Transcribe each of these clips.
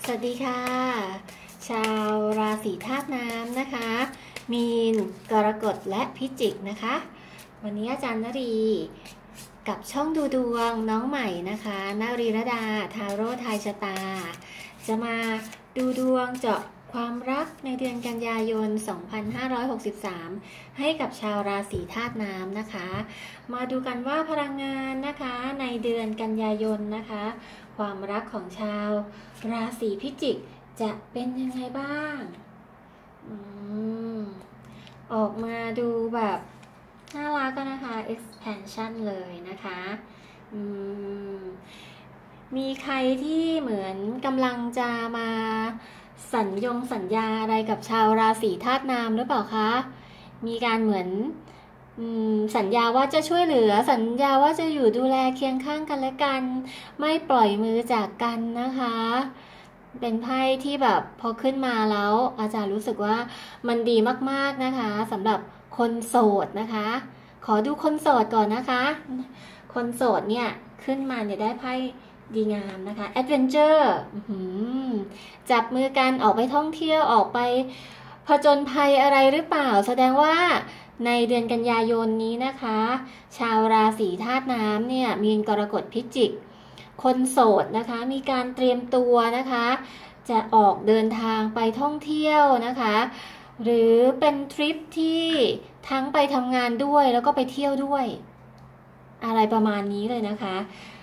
สวัสดีค่ะชาวราศีธาตุน้ำนะคะมีนกรกฎและพิจิกนะคะวันนี้อาจารย์นรีกับช่องดูดวงน้องใหม่นะคะนรีรดาทาโร่ทายชะตาจะมาดูดวงเจาะความรักในเดือนกันยายน 2563 ให้กับชาวราศีธาตุน้ำนะคะมาดูกันว่าพลังงานนะคะในเดือนกันยายนนะคะความรักของชาวราศีพิจิกจะเป็นยังไงบ้างออกมาดูแบบน่ารักกันนะคะ expansion เลยนะคะมีใครที่เหมือนกำลังจะมาสัญญาอะไรกับชาวราศีธาตุน้ำหรือเปล่าคะมีการเหมือนสัญญาว่าจะช่วยเหลือสัญญาว่าจะอยู่ดูแลเคียงข้างกันและกันไม่ปล่อยมือจากกันนะคะเป็นไพ่ที่แบบพอขึ้นมาแล้วอาจารย์รู้สึกว่ามันดีมากๆนะคะสำหรับคนโสดนะคะขอดูคนโสดก่อนนะคะคนโสดเนี่ยขึ้นมาเนี่ยได้ไพ่ดีงามนะคะแอดเวนเจอร์จับมือกันออกไปท่องเที่ยวออกไปผจญภัยอะไรหรือเปล่าแสดงว่าในเดือนกันยายนนี้นะคะชาวราศีธาตุน้ำเนี่ยมีนกรกฎพิจิกคนโสดนะคะมีการเตรียมตัวนะคะจะออกเดินทางไปท่องเที่ยวนะคะหรือเป็นทริปที่ทั้งไปทำงานด้วยแล้วก็ไปเที่ยวด้วยอะไรประมาณนี้เลยนะคะ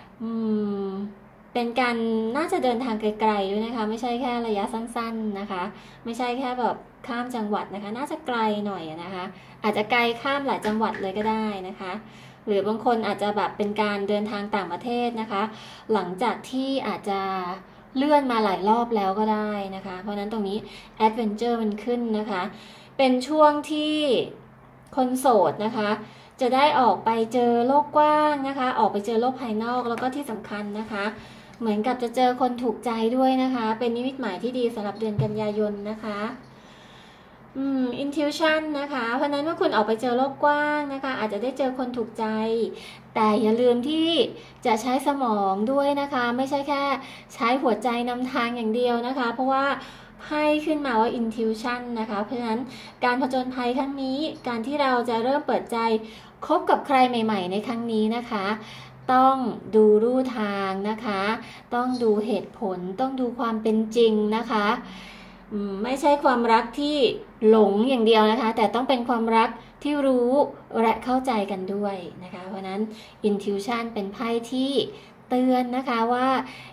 เป็นการน่าจะเดินทางไกลๆด้วยนะคะไม่ใช่แค่ระยะสั้นๆนะคะไม่ใช่แค่แบบข้ามจังหวัดนะคะน่าจะไกลหน่อยนะคะอาจจะไกลข้ามหลายจังหวัดเลยก็ได้นะคะหรือบางคนอาจจะแบบเป็นการเดินทางต่างประเทศนะคะหลังจากที่อาจจะเลื่อนมาหลายรอบแล้วก็ได้นะคะเพราะนั้นตรงนี้แอดเวนเจอร์มันขึ้นนะคะเป็นช่วงที่คนโสดนะคะจะได้ออกไปเจอโลกกว้างนะคะออกไปเจอโลกภายนอกแล้วก็ที่สำคัญนะคะเหมือนกับจะเจอคนถูกใจด้วยนะคะเป็นนิมิตหมายที่ดีสำหรับเดือนกันยายนนะคะintuition นะคะเพราะนั้นเมื่อคุณออกไปเจอโลกกว้างนะคะอาจจะได้เจอคนถูกใจแต่อย่าลืมที่จะใช้สมองด้วยนะคะไม่ใช่แค่ใช้หัวใจนำทางอย่างเดียวนะคะเพราะว่าไพ่ขึ้นมาว่า intuition นะคะเพราะฉะนั้นการผจญภัยครั้งนี้การที่เราจะเริ่มเปิดใจคบกับใครใหม่ๆในครั้งนี้นะคะต้องดูรูทางนะคะต้องดูเหตุผลต้องดูความเป็นจริงนะคะไม่ใช่ความรักที่หลงอย่างเดียวนะคะแต่ต้องเป็นความรักที่รู้และเข้าใจกันด้วยนะคะเพราะนั้น intuition เป็นไพ่ที่เตือนนะคะว่า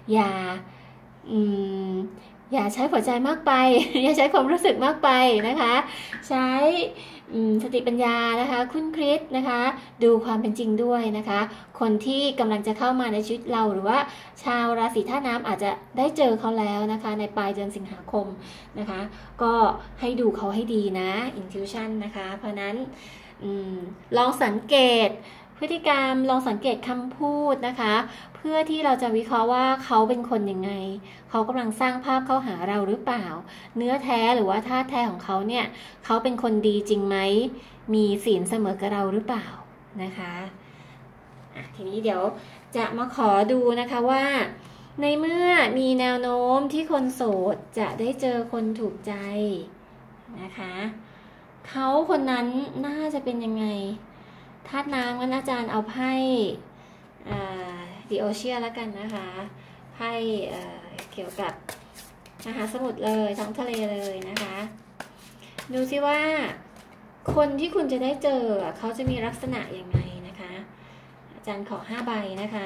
อย่าใช้หัวใจมากไป อย่าใช้ความรู้สึกมากไปนะคะใช้สติปัญญานะคะคุ้นคิดนะคะดูความเป็นจริงด้วยนะคะคนที่กำลังจะเข้ามาในชีวิตเราหรือว่าชาวราศีธาตุน้ำอาจจะได้เจอเขาแล้วนะคะในปลายเดือนสิงหาคมนะคะก็ให้ดูเขาให้ดีนะ intuition นะคะเพราะนั้นลองสังเกตพฤติกรรมลองสังเกตคำพูดนะคะเพื่อที่เราจะวิเคราะห์ว่าเขาเป็นคนยังไงเขากำลังสร้างภาพเข้าหาเราหรือเปล่าเนื้อแท้หรือว่าธาตุแท้ของเขาเนี่ยเขาเป็นคนดีจริงไหมมีศีลเสมอกับเราหรือเปล่านะคะทีนี้เดี๋ยวจะมาขอดูนะคะว่าในเมื่อมีแนวโน้มที่คนโสดจะได้เจอคนถูกใจนะคะเขาคนนั้นน่าจะเป็นยังไงธาตุน้ำงั้นอาจารย์เอาไพ่The Ocean แล้วกันนะคะไพ่เกี่ยวกับมหาสมุทรเลยท้องทะเลเลยนะคะดูซิว่าคนที่คุณจะได้เจอเขาจะมีลักษณะยังไงนะคะอาจารย์ขอ5ใบนะคะ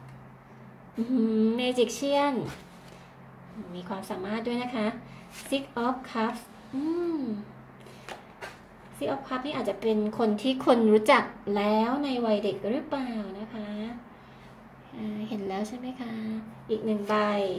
Magician มีความสามารถด้วยนะคะ Six of Cups Six of Cups นี่อาจจะเป็นคนที่คนรู้จักแล้วในวัยเด็กหรือเปล่านะคะเห็นแล้วใช่ไหมคะอีก1ใบ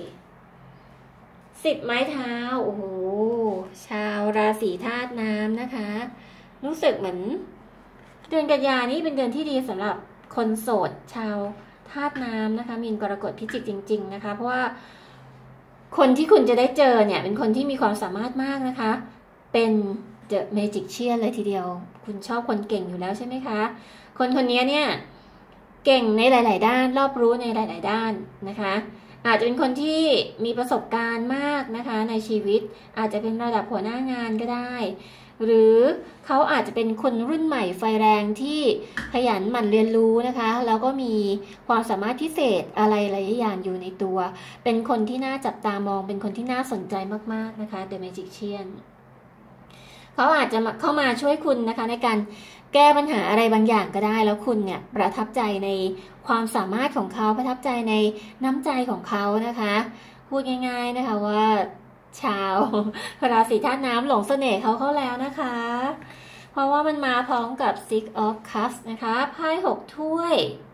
10ไม้เท้าโอ้โหชาวราศีธาตุน้ำนะคะรู้สึกเหมือนเดือนกันยานี่เป็นเดือนที่ดีสำหรับคนโสดชาวธาตุน้ำนะคะมีนกรกฎพิจิกจริงๆนะคะเพราะว่าคนที่คุณจะได้เจอเนี่ยเป็นคนที่มีความสามารถมากนะคะเป็นThe Magician เลยทีเดียวคุณชอบคนเก่งอยู่แล้วใช่ไหมคะคนนี้เนี่ยเก่งในหลายๆด้านรอบรู้ในหลายๆด้านนะคะอาจจะเป็นคนที่มีประสบการณ์มากนะคะในชีวิตอาจจะเป็นระดับหัวหน้างานก็ได้หรือเขาอาจจะเป็นคนรุ่นใหม่ไฟแรงที่ขยันหมั่นเรียนรู้นะคะแล้วก็มีความสามารถพิเศษอะไรหลายอย่างอยู่ในตัวเป็นคนที่น่าจับตามองเป็นคนที่น่าสนใจมากๆนะคะ The Magician เขาอาจจะเข้ามาช่วยคุณนะคะในการแก้ปัญหาอะไรบางอย่างก็ได้แล้วคุณเนี่ยประทับใจในความสามารถของเขาประทับใจในน้ำใจของเขานะคะพูดง่ายๆนะคะว่าชาวราศีธาตุน้ำหลงเสน่ห์เขาแล้วนะคะเพราะว่ามันมาพร้อมกับ Six of Cups นะคะไพ่6 ถ้วย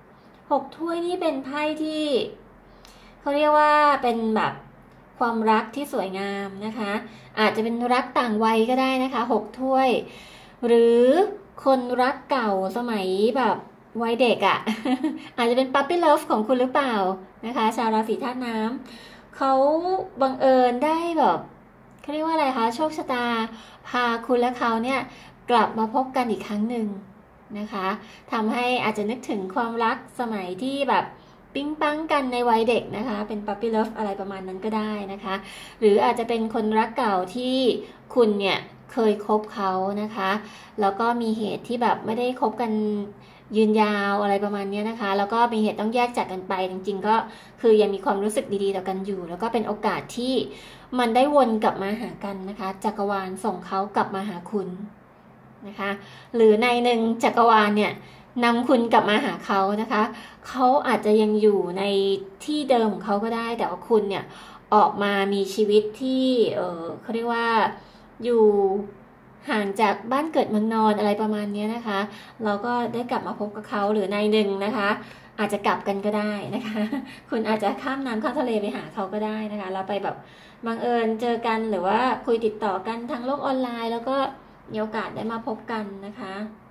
6 ถ้วยนี่เป็นไพ่ที่เขาเรียกว่าเป็นแบบความรักที่สวยงามนะคะอาจจะเป็นรักต่างวัยก็ได้นะคะ6 ถ้วยหรือคนรักเก่าสมัยแบบวัยเด็กอ่ะ อาจจะเป็น Puppy Love ของคุณหรือเปล่านะคะชาวราศีธาตุน้ำเขาบังเอิญได้แบบเขาเรียกว่าอะไรคะโชคชะตาพาคุณและเขาเนี่ยกลับมาพบกันอีกครั้งหนึ่งนะคะทำให้อาจจะนึกถึงความรักสมัยที่แบบปิ๊งปังกันในวัยเด็กนะคะเป็น Puppy Love อะไรประมาณนั้นก็ได้นะคะหรืออาจจะเป็นคนรักเก่าที่คุณเนี่ยเคยคบเขานะคะแล้วก็มีเหตุที่แบบไม่ได้คบกันยืนยาวอะไรประมาณนี้นะคะแล้วก็มีเหตุต้องแยกจากกันไปจริงๆก็คือยังมีความรู้สึกดีๆต่อกันอยู่แล้วก็เป็นโอกาสที่มันได้วนกลับมาหากันนะคะจักรวาลส่งเขากลับมาหาคุณนะคะหรือในหนึ่งจักรวาลเนี่ยนำคุณกลับมาหาเขานะคะเขาอาจจะยังอยู่ในที่เดิมของเขาก็ได้แต่ว่าคุณเนี่ยออกมามีชีวิตที่เขาเรียกว่าอยู่ห่างจากบ้านเกิดเมืองนอนอะไรประมาณนี้นะคะเราก็ได้กลับมาพบกับเขาหรือในหนึ่งนะคะอาจจะกลับกันก็ได้นะคะคุณอาจจะข้ามน้ำข้ามทะเลไปหาเขาก็ได้นะคะเราไปแบบบังเอิญเจอกันหรือว่าคุยติดต่อกันทางโลกออนไลน์แล้วก็มีโอกาสได้มาพบกันนะคะ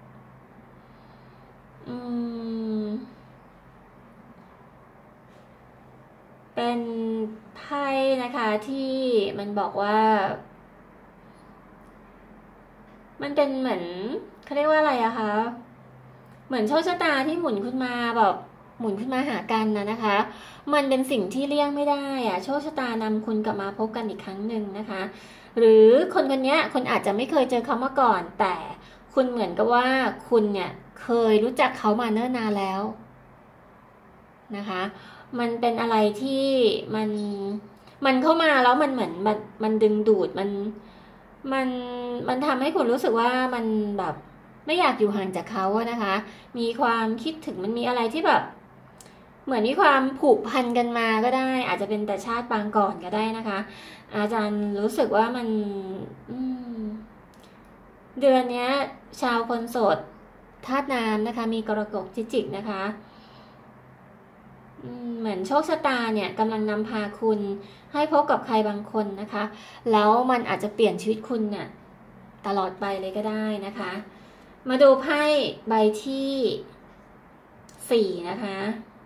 เป็นไพ่นะคะที่มันบอกว่ามันเป็นเหมือนเขาเรียกว่าอะไรอะคะเหมือนโชคชะตาที่หมุนขึ้นมาแบบหมุนขึ้นมาหากันนะคะมันเป็นสิ่งที่เลี่ยงไม่ได้อะโชคชะตานำคุณกลับมาพบกันอีกครั้งหนึ่งนะคะหรือคนคนนี้คุณอาจจะไม่เคยเจอเขามาก่อนแต่คุณเหมือนกับว่าคุณเนี่ยเคยรู้จักเขามาเนิ่นนานแล้วนะคะมันเป็นอะไรที่มันเข้ามาแล้วมันเหมือนมันดึงดูดมันทำให้คุณรู้สึกว่ามันแบบไม่อยากอยู่ห่างจากเขาอะนะคะมีความคิดถึงมันมีอะไรที่แบบเหมือนมีความผูกพันกันมาก็ได้อาจจะเป็นแต่ชาติปางก่อนก็ได้นะคะอาจารย์รู้สึกว่ามันเดือนนี้ชาวคนโสดธาตุน้ำนะคะมีกรกฎพิจิกนะคะเหมือนโชคชะตาเนี่ยกำลังนำพาคุณให้พบกับใครบางคนนะคะแล้วมันอาจจะเปลี่ยนชีวิตคุณเนี่ยตลอดไปเลยก็ได้นะคะมาดูไพ่ใบที่4นะคะ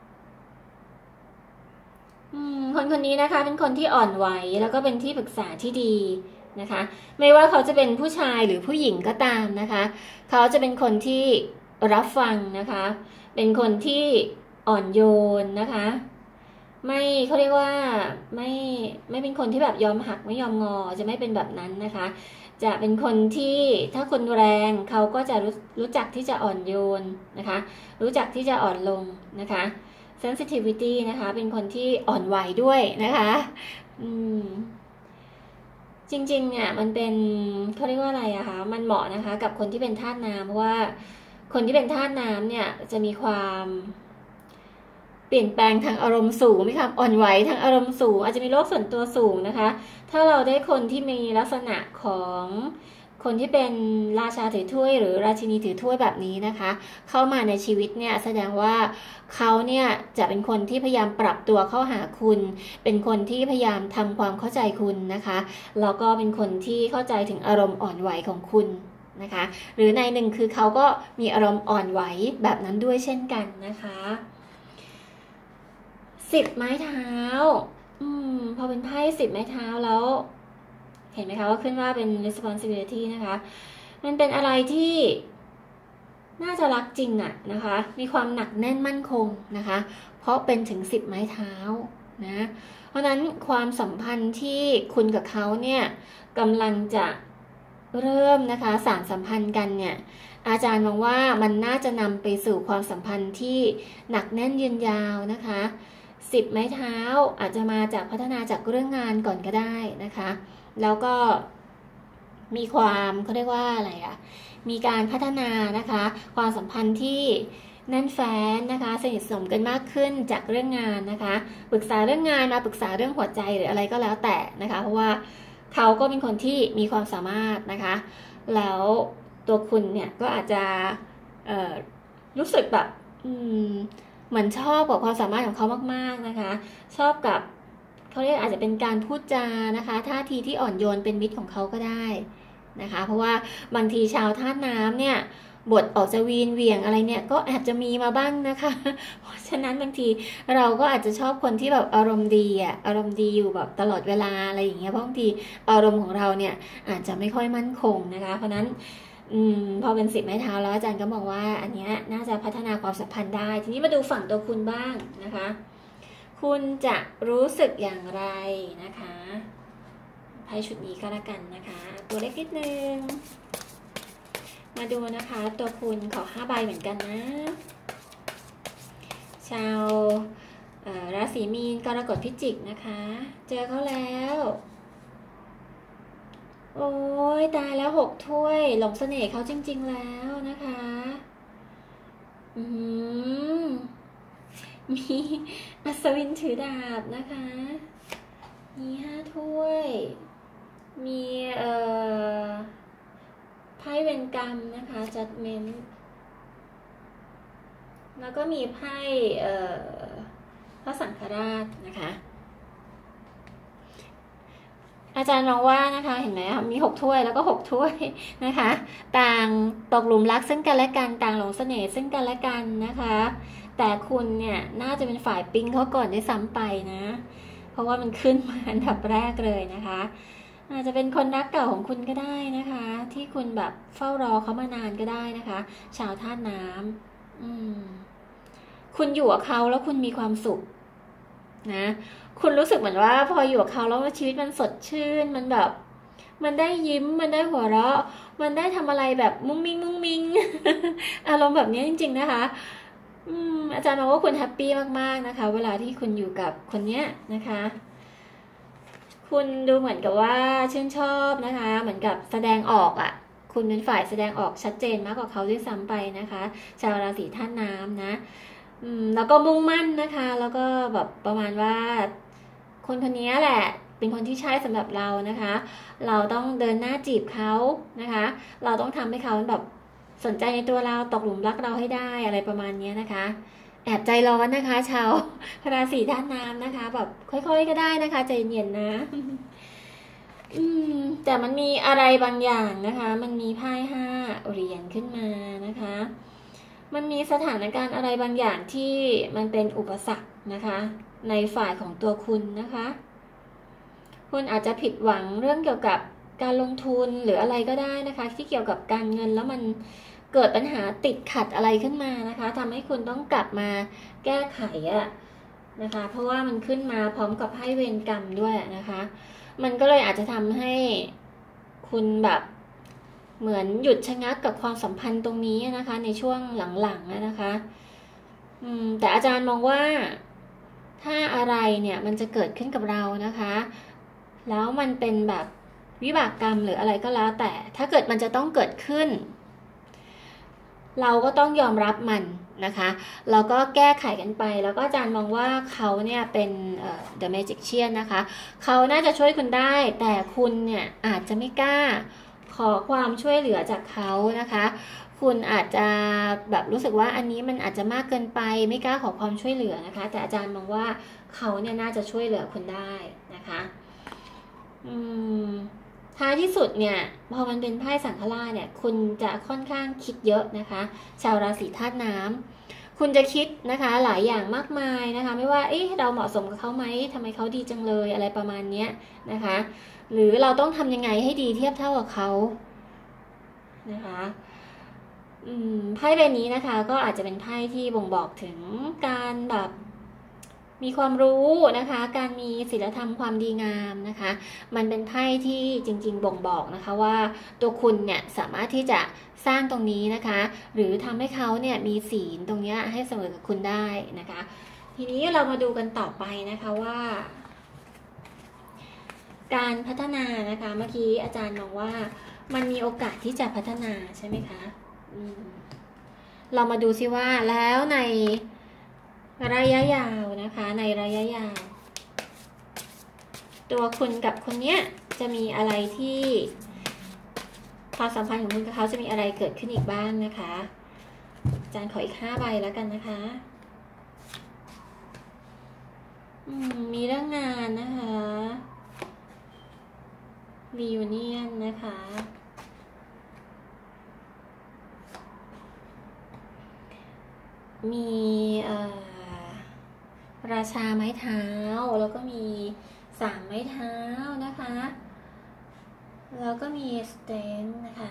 คนคนนี้นะคะเป็นคนที่อ่อนไหวแล้วก็เป็นที่ปรึกษาที่ดีนะคะไม่ว่าเขาจะเป็นผู้ชายหรือผู้หญิงก็ตามนะคะเขาจะเป็นคนที่รับฟังนะคะเป็นคนที่อ่อนโยนนะคะไม่เขาเรียกว่าไม่เป็นคนที่แบบยอมหักไม่ยอมงอจะไม่เป็นแบบนั้นนะคะจะเป็นคนที่ถ้าคนแรงเขาก็จะรู้จักที่จะอ่อนโยนนะคะรู้จักที่จะอ่อนลงนะคะ sensitivity นะคะเป็นคนที่อ่อนไหวด้วยนะคะจริงๆเนี่ยมันเป็นเขาเรียกว่าอะไรอะคะมันเหมาะนะคะกับคนที่เป็นธาตุน้ำเพราะว่าคนที่เป็นธาตุน้ำเนี่ยจะมีความเปลี่ยนแปลงทางอารมณ์สูงมีความอ่อนไหวทางอารมณ์สูงอาจจะมีโลกส่วนตัวสูงนะคะถ้าเราได้คนที่มีลักษณะของคนที่เป็นราชาถือถ้วยหรือราชินีถือถ้วยแบบนี้นะคะเข้ามาในชีวิตเนี่ยแสดงว่าเขาเนี่ยจะเป็นคนที่พยายามปรับตัวเข้าหาคุณเป็นคนที่พยายามทำความเข้าใจคุณนะคะแล้วก็เป็นคนที่เข้าใจถึงอารมณ์อ่อนไหวของคุณนะคะหรือในหนึ่งคือเขาก็มีอารมณ์อ่อนไหวแบบนั้นด้วยเช่นกันนะคะ10 ไม้เท้าพอเป็นไพ่10 ไม้เท้าแล้วเห็นไหมคะว่าขึ้นว่าเป็น responsibility นะคะมันเป็นอะไรที่น่าจะรักจริงอะนะคะมีความหนักแน่นมั่นคงนะคะเพราะเป็นถึง10 ไม้เท้านะเพราะนั้นความสัมพันธ์ที่คุณกับเขาเนี่ยกำลังจะเริ่มนะคะสานสัมพันธ์กันเนี่ยอาจารย์มองว่ามันน่าจะนำไปสู่ความสัมพันธ์ที่หนักแน่นยืนยาวนะคะ10 ไม้เท้าอาจจะมาจากพัฒนาจากเรื่องงานก่อนก็ได้นะคะแล้วก็มีความเขาเรียกว่าอะไรอะมีการพัฒนานะคะความสัมพันธ์ที่แน่นแฟ้นนะคะสนิทสนมกันมากขึ้นจากเรื่องงานนะคะปรึกษาเรื่องงานมาปรึกษาเรื่องหัวใจหรืออะไรก็แล้วแต่นะคะเพราะว่าเขาก็เป็นคนที่มีความสามารถนะคะแล้วตัวคุณเนี่ยก็อาจจะรู้สึกแบบเหมือนชอบกับความสามารถของเขามากๆนะคะชอบกับเขาเรียกอาจจะเป็นการพูดจานะคะท่าทีที่อ่อนโยนเป็นมิตรของเขาก็ได้นะคะเพราะว่าบางทีชาวธาตุน้ำเนี่ยบทออกจะวีนเหวี่ยงอะไรเนี่ยก็อาจจะมีมาบ้างนะคะเพราะฉะนั้นบางทีเราก็อาจจะชอบคนที่แบบอารมณ์ดีอารมณ์ดีอยู่แบบตลอดเวลาอะไรอย่างเงี้ยเพราะบางทีอารมณ์ของเราเนี่ยอาจจะไม่ค่อยมั่นคงนะคะเพราะนั้นพอเป็น10 ไม้เท้าแล้วอาจารย์ก็มองว่าอันนี้น่าจะพัฒนาความสัมพันธ์ได้ทีนี้มาดูฝั่งตัวคุณบ้างนะคะคุณจะรู้สึกอย่างไรนะคะไพ่ชุดนี้ก็แล้วกันนะคะตัวเล็กนิดนึงมาดูนะคะตัวคุณขอ5 ใบเหมือนกันนะชาวราศีมีนกรกฎพิจิกนะคะเจอเขาแล้วโอ้ยตายแล้ว6 ถ้วยหลงเสน่ห์เขาจริงๆแล้วนะคะมีอัศวินถือดาบนะคะมี5 ถ้วยมีไพ่เวรกรรมนะคะ judgment แล้วก็มีไพ่พระสังฆราชนะคะอาจารย์มองว่านะคะเห็นไหมมี6 ถ้วยแล้วก็6 ถ้วยนะคะต่างตกหลุมรักซึ่งกันและกันต่างหลงเสน่ห์ซึ่งกันและกันนะคะแต่คุณเนี่ยน่าจะเป็นฝ่ายปิ๊งเขาก่อนได้ซ้ำไปนะเพราะว่ามันขึ้นมาอันดับแรกเลยนะคะอาจจะเป็นคนรักเก่าของคุณก็ได้นะคะที่คุณแบบเฝ้ารอเขามานานก็ได้นะคะชาวธาตุน้ำคุณอยู่กับเขาแล้วคุณมีความสุขนะคุณรู้สึกเหมือนว่าพออยู่กับเขาแล้วชีวิตมันสดชื่นมันแบบมันได้ยิ้มมันได้หัวเราะมันได้ทำอะไรแบบมุ้งมิ้ง อารมณ์แบบนี้จริงๆนะคะอาจารย์มองว่าคุณแฮปปี้มากๆนะคะเวลาที่คุณอยู่กับคนเนี้ยนะคะคุณดูเหมือนกับว่าชื่นชอบนะคะเหมือนกับแสดงออกคุณเป็นฝ่ายแสดงออกชัดเจนมากกว่าเขาด้วยซ้ำไปนะคะชาวราศีธาตุน้ำนะแล้วก็มุ่งมั่นนะคะแล้วก็แบบประมาณว่าคนคนนี้แหละเป็นคนที่ใช่สำหรับเรานะคะเราต้องเดินหน้าจีบเขานะคะเราต้องทำให้เขาแบบสนใจในตัวเราตกหลุมรักเราให้ได้อะไรประมาณนี้นะคะแอบใจร้อนนะคะชาวราศีธาตุน้ำนะคะแบบค่อยๆก็ได้นะคะใจเย็นนะแต่มันมีอะไรบางอย่างนะคะมันมีไพ่5 เหรียญขึ้นมานะคะมันมีสถานการณ์อะไรบางอย่างที่มันเป็นอุปสรรคนะคะในฝ่ายของตัวคุณนะคะคุณอาจจะผิดหวังเรื่องเกี่ยวกับการลงทุนหรืออะไรก็ได้นะคะที่เกี่ยวกับการเงินแล้วมันเกิดปัญหาติดขัดอะไรขึ้นมานะคะทำให้คุณต้องกลับมาแก้ไขนะคะเพราะว่ามันขึ้นมาพร้อมกับไพ่เวรกรรมด้วยนะคะมันก็เลยอาจจะทำให้คุณแบบเหมือนหยุดชะงักกับความสัมพันธ์ตรงนี้นะคะในช่วงหลังๆนะคะแต่อาจารย์มองว่าถ้าอะไรเนี่ยมันจะเกิดขึ้นกับเรานะคะแล้วมันเป็นแบบวิบากกรรมหรืออะไรก็แล้วแต่ถ้าเกิดมันจะต้องเกิดขึ้นเราก็ต้องยอมรับมันนะคะแล้วก็แก้ไขกันไปแล้วก็อาจารย์มองว่าเขาเนี่ยเป็นThe Magician นะคะเขาน่าจะช่วยคุณได้แต่คุณเนี่ยอาจจะไม่กล้าขอความช่วยเหลือจากเขานะคะคุณอาจจะแบบรู้สึกว่าอันนี้มันอาจจะมากเกินไปไม่กล้าขอความช่วยเหลือนะคะแต่อาจารย์มองว่าเขาเนี่ยน่าจะช่วยเหลือคุณได้นะคะท้ายที่สุดเนี่ยพอมันเป็นไพ่สังฆราชเนี่ยคุณจะค่อนข้างคิดเยอะนะคะชาวราศีธาตุน้ำคุณจะคิดนะคะหลายอย่างมากมายนะคะไม่ว่าเราเหมาะสมกับเขาไหมทำไมเขาดีจังเลยอะไรประมาณนี้นะคะหรือเราต้องทำยังไงให้ดีเทียบเท่ากับเขานะคะไพ่ใบนี้นะคะก็อาจจะเป็นไพ่ที่บ่งบอกถึงการแบบมีความรู้นะคะการมีศีลธรรมความดีงามนะคะมันเป็นไพ่ที่จริงๆบ่งบอกนะคะว่าตัวคุณเนี่ยสามารถที่จะสร้างตรงนี้นะคะหรือทำให้เขาเนี่ยมีศีลตรงนี้ให้เสมอกับคุณได้นะคะทีนี้เรามาดูกันต่อไปนะคะว่าการพัฒนานะคะเมื่อกี้อาจารย์มองว่ามันมีโอกาสที่จะพัฒนาใช่ไหมคะเรามาดูซิว่าแล้วในระยะยาวนะคะในระยะยาวตัวคุณกับคนเนี้ยจะมีอะไรที่ความสัมพันธ์ของคุณกับเขาจะมีอะไรเกิดขึ้นอีกบ้างนะคะอาจารย์ขออีก5 ใบแล้วกันนะคะมีเรื่องงานนะคะ reunion นะคะมีราชาไม้เท้าแล้วก็มี3 ไม้เท้านะคะแล้วก็มีสเตนนะคะ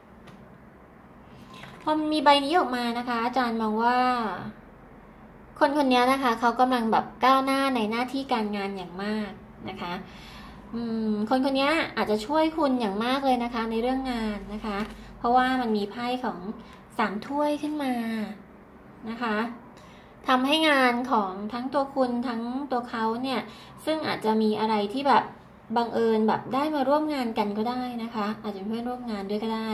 พอมีใบนี้ออกมานะคะอาจารย์มองว่าคนคนนี้นะคะเขากำลังแบบก้าวหน้าในหน้าที่การงานอย่างมากนะคะคนคนนี้อาจจะช่วยคุณอย่างมากเลยนะคะในเรื่องงานนะคะเพราะว่ามันมีไพ่ของ3 ถ้วยขึ้นมานะคะทำให้งานของทั้งตัวคุณทั้งตัวเขาเนี่ยซึ่งอาจจะมีอะไรที่แบบบังเอิญแบบได้มาร่วมงานกันก็ได้นะคะอาจจะเป็นเพื่อนร่วมงานด้วยก็ได้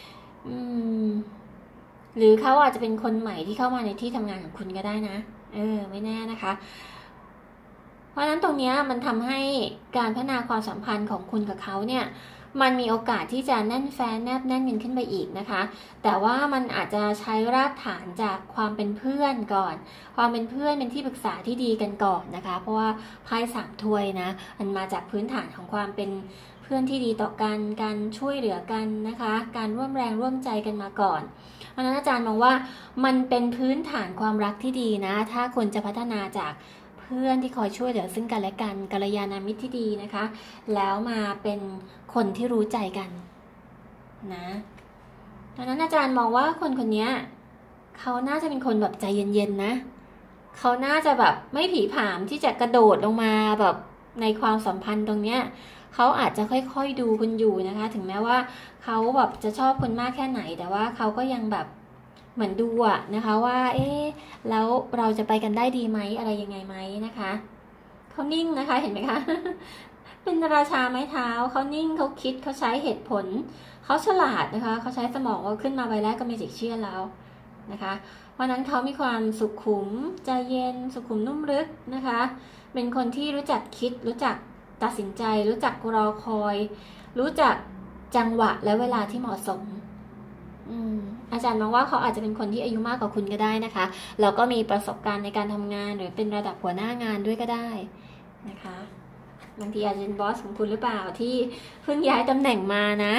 หรือเขาอาจจะเป็นคนใหม่ที่เข้ามาในที่ทำงานของคุณก็ได้นะไม่แน่นะคะเพราะฉะนั้นตรงนี้มันทำให้การพัฒนาความสัมพันธ์ของคุณกับเขาเนี่ยมันมีโอกาสที่จะแน่นแฟ้นแนบแน่นกันขึ้นไปอีกนะคะแต่ว่ามันอาจจะใช้รากฐานจากความเป็นเพื่อนก่อนความเป็นเพื่อนเป็นที่ปรึกษาที่ดีกันก่อนนะคะเพราะว่าไพ่3 ถ้วยนะมันมาจากพื้นฐานของความเป็นเพื่อนที่ดีต่อกันการช่วยเหลือกันนะคะการร่วมแรงร่วมใจกันมาก่อนเพราะฉะนั้นอาจารย์มองว่ามันเป็นพื้นฐานความรักที่ดีนะถ้าคนจะพัฒนาจากเพื่อนที่คอยช่วยเหลือซึ่งกันและกันกัลยาณมิตรที่ดีนะคะแล้วมาเป็นคนที่รู้ใจกันนะดังนั้นอาจารย์มองว่าคนคนนี้เขาน่าจะเป็นคนแบบใจเย็นๆนะเขาน่าจะแบบไม่ผีผามที่จะกระโดดลงมาแบบในความสัมพันธ์ตรงเนี้ยเขาอาจจะค่อยๆดูคุณอยู่นะคะถึงแม้ว่าเขาแบบจะชอบคุณมากแค่ไหนแต่ว่าเขาก็ยังแบบเหมือนดูอะนะคะว่าแล้วเราจะไปกันได้ดีไหมอะไรยังไงไหมนะคะเขานิ่งนะคะเห็นไหมคะ เป็นราชาไม้เท้าเขานิ่งเขาคิดเขาใช้เหตุผลเขาฉลาดนะคะเขาใช้สมองว่าขึ้นมาใบแรกก็มีจิตเชื่อแล้วนะคะเพราะนั้นเขามีความสุขุมใจเย็นสุขุมนุ่มลึกนะคะเป็นคนที่รู้จักคิดรู้จักตัดสินใจรู้จักรอคอยรู้จักจังหวะและเวลาที่เหมาะสมอาจารย์มองว่าเขาอาจจะเป็นคนที่อายุมากกว่าคุณก็ได้นะคะแล้วก็มีประสบการณ์ในการทำงานหรือเป็นระดับหัวหน้างานด้วยก็ได้นะคะบางทีอาจจะเป็นบอสของคุณหรือเปล่าที่เพิ่งย้ายตำแหน่งมานะ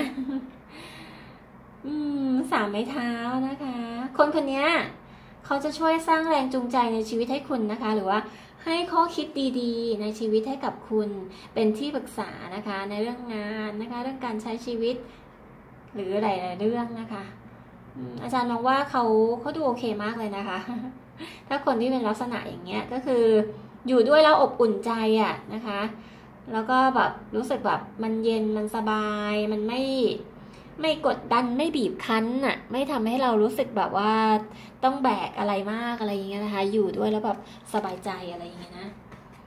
3 ไม้เท้านะคะคนคนนี้เขาจะช่วยสร้างแรงจูงใจในชีวิตให้คุณนะคะหรือว่าให้ข้อคิดดีๆในชีวิตให้กับคุณเป็นที่ปรึกษานะคะในเรื่องงานนะคะเรื่องการใช้ชีวิตหรือหลายๆเรื่องนะคะอาจารย์มองว่าเขาดูโอเคมากเลยนะคะถ้าคนที่เป็นลักษณะอย่างเงี้ยก็คืออยู่ด้วยแล้วอบอุ่นใจอ่ะนะคะแล้วก็แบบรู้สึกแบบมันเย็นมันสบายมันไม่กดดันไม่บีบคั้นอ่ะไม่ทำให้เรารู้สึกแบบว่าต้องแบกอะไรมากอะไรอย่างเงี้ยนะคะอยู่ด้วยแล้วแบบสบายใจอะไรอย่างเงี้ยนะ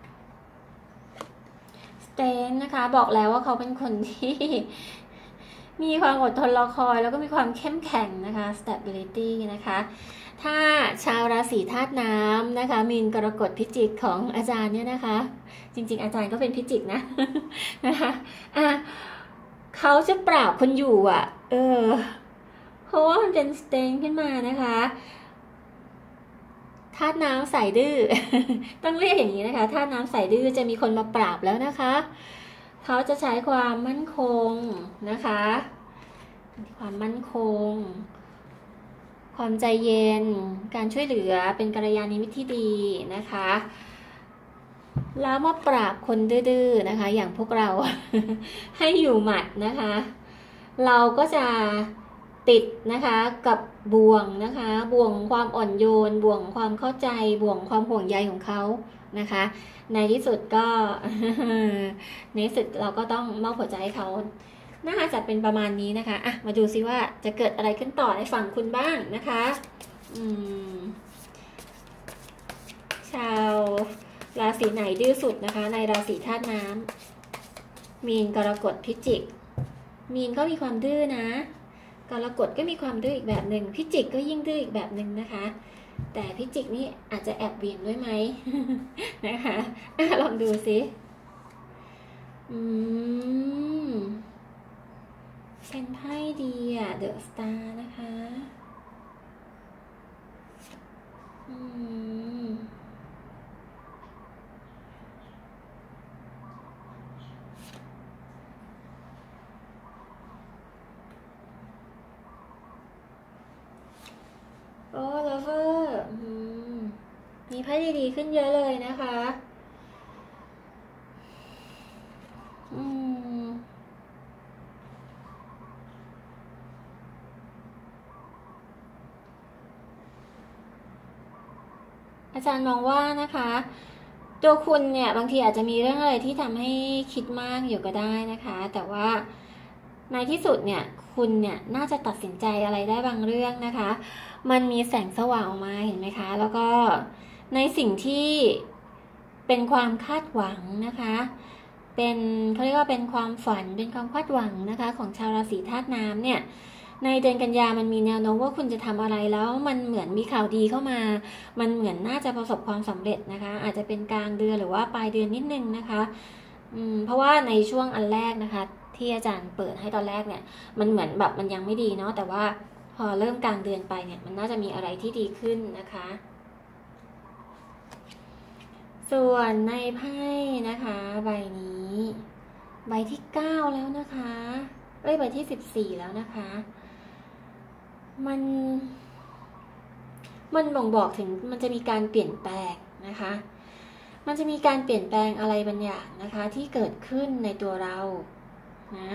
สเตนนะคะบอกแล้วว่าเขาเป็นคนที่มีความอดทนรอคอยแล้วก็มีความเข้มแข็งนะคะ stability นะคะถ้าชาวราศีธาตุน้ำนะคะมีนกรกฎพิจิกของอาจารย์เนี่ยนะคะจริงๆอาจารย์ก็เป็นพิจิกนะนะคะเขาจะปราบคนอยู่อ่ะเพราะว่ามันเป็นสเตนขึ้นมานะคะธาตุน้ำใส่ดื้อ ต้องเรียกอย่างนี้นะคะธาตุน้ำใส่ดื้อจะมีคนมาปราบแล้วนะคะเขาจะใช้ความมั่นคงนะคะความมั่นคงความใจเย็นการช่วยเหลือเป็นกัลยาณมิตรที่ดีนะคะแล้วมาปราบคนดื้อๆนะคะอย่างพวกเรา ให้อยู่หมัดนะคะเราก็จะติดนะคะกับบ่วงนะคะบ่วงความอ่อนโยนบ่วงความเข้าใจบ่วงความห่วงใยของเขานะคะ ในที่สุดก็ ในที่สุดเราก็ต้องมอบหัวใจให้เขาน่าจะเป็นประมาณนี้นะคะอ่ะมาดูซิว่าจะเกิดอะไรขึ้นต่อในฝั่งคุณบ้างนะคะชาวราศีไหนดื้อสุดนะคะในราศีธาตุน้ำมีนกรกฎพิจิกมีนก็มีความดื้อนะกรกฎก็มีความดื้ออีกแบบหนึ่งพิจิกก็ยิ่งดื้ออีกแบบหนึ่งนะคะแต่พิจิกนี่อาจจะแอบเบี่ยงด้วยไหม นะคะลองดูสิเป็นไพ่ดีอ่ะเดอะสตาร์นะคะโอ้เลเวอร์มีไพ่ดีๆขึ้นเยอะเลยนะคะอาจารย์มองว่านะคะตัวคุณเนี่ยบางทีอาจจะมีเรื่องอะไรที่ทำให้คิดมากอยู่ก็ได้นะคะแต่ว่าในที่สุดเนี่ยคุณเนี่ยน่าจะตัดสินใจอะไรได้บางเรื่องนะคะมันมีแสงสว่างออกมาเห็นไหมคะแล้วก็ในสิ่งที่เป็นความคาดหวังนะคะเป็นเขาเรียกว่าเป็นความฝันเป็นความคาดหวังนะคะของชาวราศีธาตุน้ำเนี่ยในเดือนกันยามันมีแนวโน้มว่าคุณจะทำอะไรแล้วมันเหมือนมีข่าวดีเข้ามามันเหมือนน่าจะประสบความสำเร็จนะคะอาจจะเป็นกลางเดือนหรือว่าปลายเดือนนิดนึงนะคะเพราะว่าในช่วงอันแรกนะคะที่อาจารย์เปิดให้ตอนแรกเนี่ยมันเหมือนแบบมันยังไม่ดีเนาะแต่ว่าพอเริ่มกลางเดือนไปเนี่ยมันน่าจะมีอะไรที่ดีขึ้นนะคะส่วนในไพ่นะคะใบนี้ใบที่9แล้วนะคะใบที่14แล้วนะคะมันบ่งบอกถึงมันจะมีการเปลี่ยนแปลงนะคะมันจะมีการเปลี่ยนแปลงอะไรบางอย่างนะคะที่เกิดขึ้นในตัวเรานะ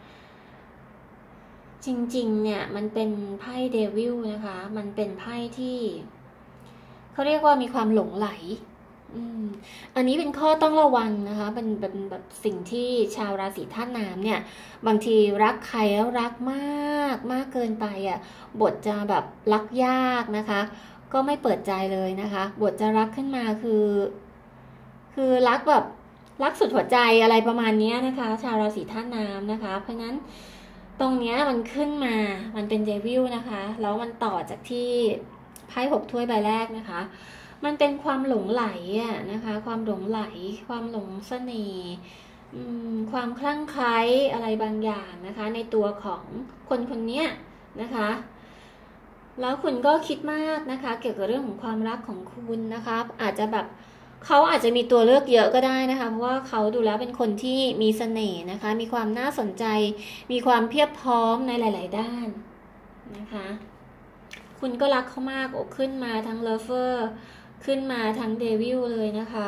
จริงๆเนี่ยมันเป็นไพ่เดวิลนะคะมันเป็นไพ่ที่เขาเรียกว่ามีความหลงไหลอันนี้เป็นข้อต้องระวังนะคะเป็นแบบสิ่งที่ชาวราศีธาตุน้ำเนี่ยบางทีรักใครแล้วรักมากเกินไปอ่ะบทจะแบบรักยากนะคะก็ไม่เปิดใจเลยนะคะบทจะรักขึ้นมาคือรักแบบรักสุดหัวใจอะไรประมาณนี้นะคะชาวราศีธาตุน้ำนะคะเพราะนั้นตรงนี้มันขึ้นมามันเป็นเดวิลนะคะแล้วมันต่อจากที่ไพ่6 ถ้วยใบแรกนะคะมันเป็นความหลงไหลอะนะคะความหลงไหลความหลงเสน่ห์ความคลั่งไคล้อะไรบางอย่างนะคะในตัวของคนนี้นะคะแล้วคุณก็คิดมากนะคะเกี่ยวกับเรื่องของความรักของคุณนะคะอาจจะแบบเขาอาจจะมีตัวเลือกเยอะก็ได้นะคะเพราะว่าเขาดูแล้วเป็นคนที่มีเสน่ห์นะคะมีความน่าสนใจมีความเพียบพร้อมในหลายๆด้านนะคะคุณก็รักเขามากขึ้นมาทั้งเลิฟเวอร์ขึ้นมาทั้งเดวิลเลยนะคะ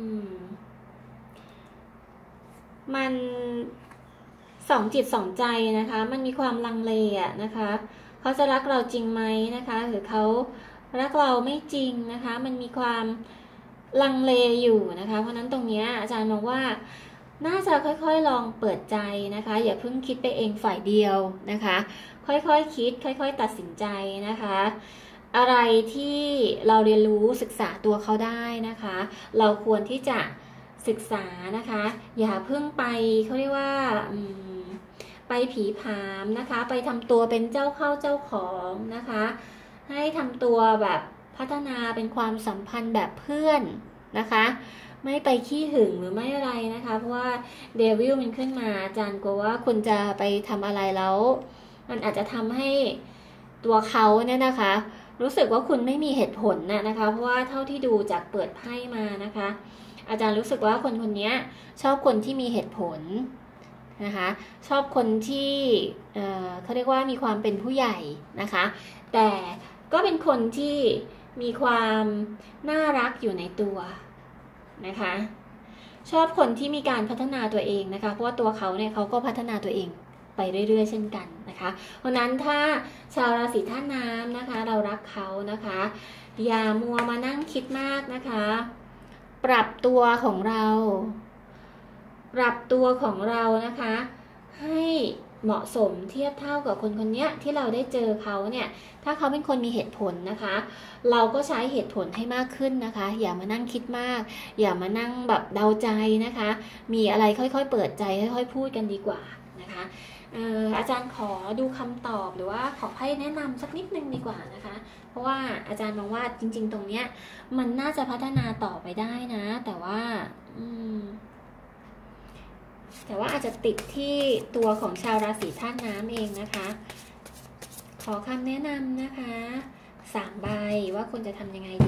มัน2 จิต 2 ใจนะคะมันมีความลังเลอะนะคะเขาจะรักเราจริงไหมนะคะหรือเขารักเราไม่จริงนะคะมันมีความลังเลอยู่นะคะเพราะนั้นตรงนี้อาจารย์มองว่าน่าจะค่อยๆลองเปิดใจนะคะอย่าเพิ่งคิดไปเองฝ่ายเดียวนะคะค่อยๆคิดค่อยๆตัดสินใจนะคะอะไรที่เราเรียนรู้ศึกษาตัวเขาได้นะคะเราควรที่จะศึกษานะคะอย่าเพิ่งไปเขาเรียกว่าไปผีผามนะคะไปทำตัวเป็นเจ้าเข้าเจ้าของนะคะให้ทำตัวแบบพัฒนาเป็นความสัมพันธ์แบบเพื่อนนะคะไม่ไปขี้หึงหรือไม่อะไรนะคะเพราะว่าเดวิลมันขึ้นมาอาจารย์กลัวว่าคุณจะไปทำอะไรแล้วมันอาจจะทำให้ตัวเขาเนี่ยนะคะรู้สึกว่าคุณไม่มีเหตุผลนะคะเพราะว่าเท่าที่ดูจากเปิดไพ่มานะคะอาจารย์รู้สึกว่าคนนี้ชอบคนที่มีเหตุผลนะคะชอบคนที่เขาเรียกว่ามีความเป็นผู้ใหญ่นะคะแต่ก็เป็นคนที่มีความน่ารักอยู่ในตัวนะคะชอบคนที่มีการพัฒนาตัวเองนะคะเพราะว่าตัวเขาเนี่ยเขาก็พัฒนาตัวเองไปเรื่อยๆเช่นกันนะคะเพราะนั้นถ้าชาวราศีธาตุน้ำนะคะเรารักเขานะคะอย่ามัวมานั่งคิดมากนะคะปรับตัวของเรานะคะให้เหมาะสมเทียบเท่ากับคนคนนี้ที่เราได้เจอเขาเนี่ยถ้าเขาเป็นคนมีเหตุผลนะคะเราก็ใช้เหตุผลให้มากขึ้นนะคะอย่ามานั่งคิดมากอย่ามานั่งแบบเดาใจนะคะมีอะไรค่อยๆเปิดใจค่อยๆพูดกันดีกว่านะคะอาจารย์ขอดูคำตอบหรือว่าขอให้แนะนำสักนิดนึงดีกว่านะคะเพราะว่าอาจารย์มองว่าจริงๆตรงเนี้ยมันน่าจะพัฒนาต่อไปได้นะแต่ว่าอาจจะติดที่ตัวของชาวราศีธาตุน้ำเองนะคะขอคำแนะนำนะคะ3 ใบว่าคุณจะทำยังไงดี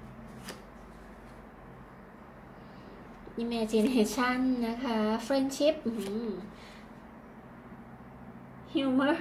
imagination นะคะ friendship humor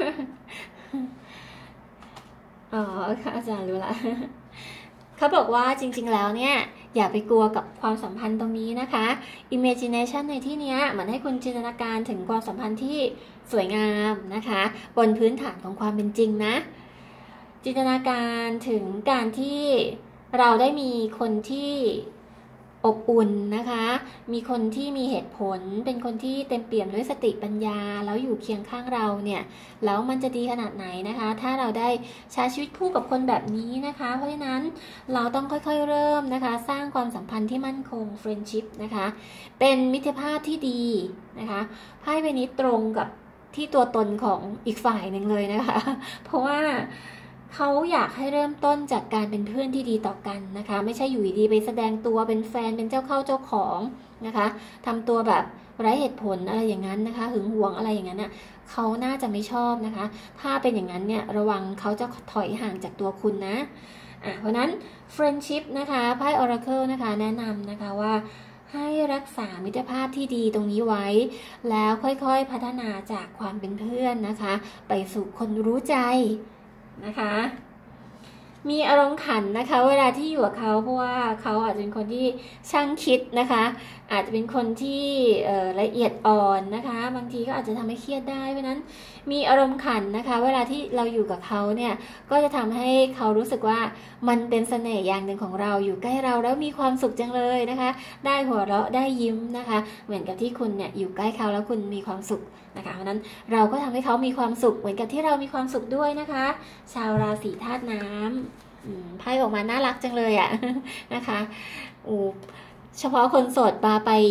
อ๋อค่ะอาจารย์รู้ละเขาบอกว่าจริงๆแล้วเนี่ยอย่าไปกลัวกับความสัมพันธ์ตรงนี้นะคะ imagination ในที่นี้เหมือนให้คุณจินตนาการถึงความสัมพันธ์ที่สวยงามนะคะบนพื้นฐานของความเป็นจริงนะจินตนาการถึงการที่เราได้มีคนที่อบอุ่นนะคะมีคนที่มีเหตุผลเป็นคนที่เต็มเปี่ยมด้วยสติปัญญาแล้วอยู่เคียงข้างเราเนี่ยแล้วมันจะดีขนาดไหนนะคะถ้าเราได้ใช้ชีวิตคู่กับคนแบบนี้นะคะเพราะฉะนั้นเราต้องค่อยๆเริ่มนะคะสร้างความสัมพันธ์ที่มั่นคง friendship นะคะเป็นมิตรภาพที่ดีนะคะไพ่ใบนี้ตรงกับที่ตัวตนของอีกฝ่ายหนึ่งเลยนะคะเพราะว่าเขาอยากให้เริ่มต้นจากการเป็นเพื่อนที่ดีต่อกันนะคะไม่ใช่อยู่ดีไปแสดงตัวเป็นแฟนเป็นเจ้าเข้าเจ้าของนะคะทำตัวแบบไร้เหตุผลอะไรอย่างนั้นนะคะหึงหวงอะไรอย่างนั้นน่ะเขาน่าจะไม่ชอบนะคะถ้าเป็นอย่างนั้นเนี่ยระวังเขาจะถอยห่างจากตัวคุณนะเพราะนั้น friendship นะคะไพ่ oracle นะคะแนะนำนะคะว่าให้รักษามิตรภาพที่ดีตรงนี้ไว้แล้วค่อยๆพัฒนาจากความเป็นเพื่อนนะคะไปสู่คนรู้ใจนะคะมีอารมณ์ขันนะคะเวลาที่อยู่กับเขาเพราะว่าเขาอาจจะเป็นคนที่ช่างคิดนะคะอาจจะเป็นคนที่ละเอียดอ่อนนะคะบางทีก็อาจจะทำให้เครียดได้เพราะนั้นมีอารมณ์ขันนะคะเวลาที่เราอยู่กับเขาเนี่ยก็จะทำให้เขารู้สึกว่ามันเป็นเสน่ห์อย่างหนึ่งของเราอยู่ใกล้เราแล้วมีความสุขจังเลยนะคะได้หัวเราะได้ยิ้มนะคะเหมือนกับที่คุณเนี่ยอยู่ใกล้เขาแล้วคุณมีความสุขนะคะเพราะนั้นเราก็ทำให้เขามีความสุขเหมือนกับที่เรามีความสุขด้วยนะคะชาวราศีธาตุน้ำไพ่ออกมาน่ารักจังเลยอะนะคะเฉพาะคนโสดมาไป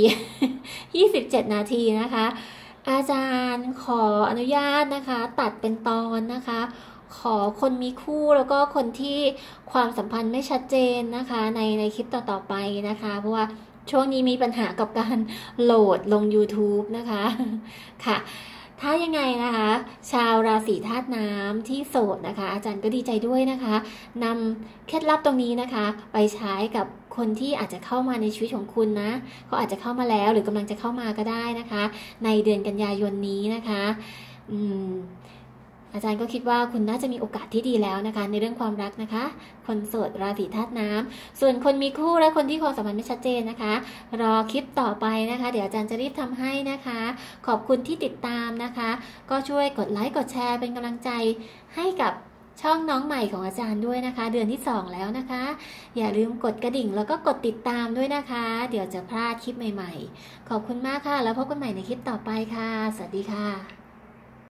27 นาทีนะคะอาจารย์ขออนุญาตนะคะตัดเป็นตอนนะคะขอคนมีคู่แล้วก็คนที่ความสัมพันธ์ไม่ชัดเจนนะคะในคลิปต่อๆไปนะคะเพราะว่าช่วงนี้มีปัญหากับการโหลดลง YouTube นะคะค่ะถ้ายังไงนะคะชาวราศีธาตุน้ำที่โสดนะคะอาจารย์ก็ดีใจด้วยนะคะนำเคล็ดลับตรงนี้นะคะไปใช้กับคนที่อาจจะเข้ามาในชีวิตของคุณนะเขาอาจจะเข้ามาแล้วหรือกำลังจะเข้ามาก็ได้นะคะในเดือนกันยายนนี้นะคะอาจารย์ก็คิดว่าคุณน่าจะมีโอกาสที่ดีแล้วนะคะในเรื่องความรักนะคะคนโสดราศีธาตุน้ำส่วนคนมีคู่และคนที่ความสัมพันธ์ไม่ชัดเจนนะคะรอคลิปต่อไปนะคะเดี๋ยวอาจารย์จะรีบทำให้นะคะขอบคุณที่ติดตามนะคะก็ช่วยกดไลค์กดแชร์เป็นกำลังใจให้กับช่องน้องใหม่ของอาจารย์ด้วยนะคะเดือนที่2แล้วนะคะอย่าลืมกดกระดิ่งแล้วก็กดติดตามด้วยนะคะเดี๋ยวจะพลาดคลิปใหม่ๆขอบคุณมากค่ะแล้วพบกันใหม่ในคลิปต่อไปค่ะสวัสดีค่ะ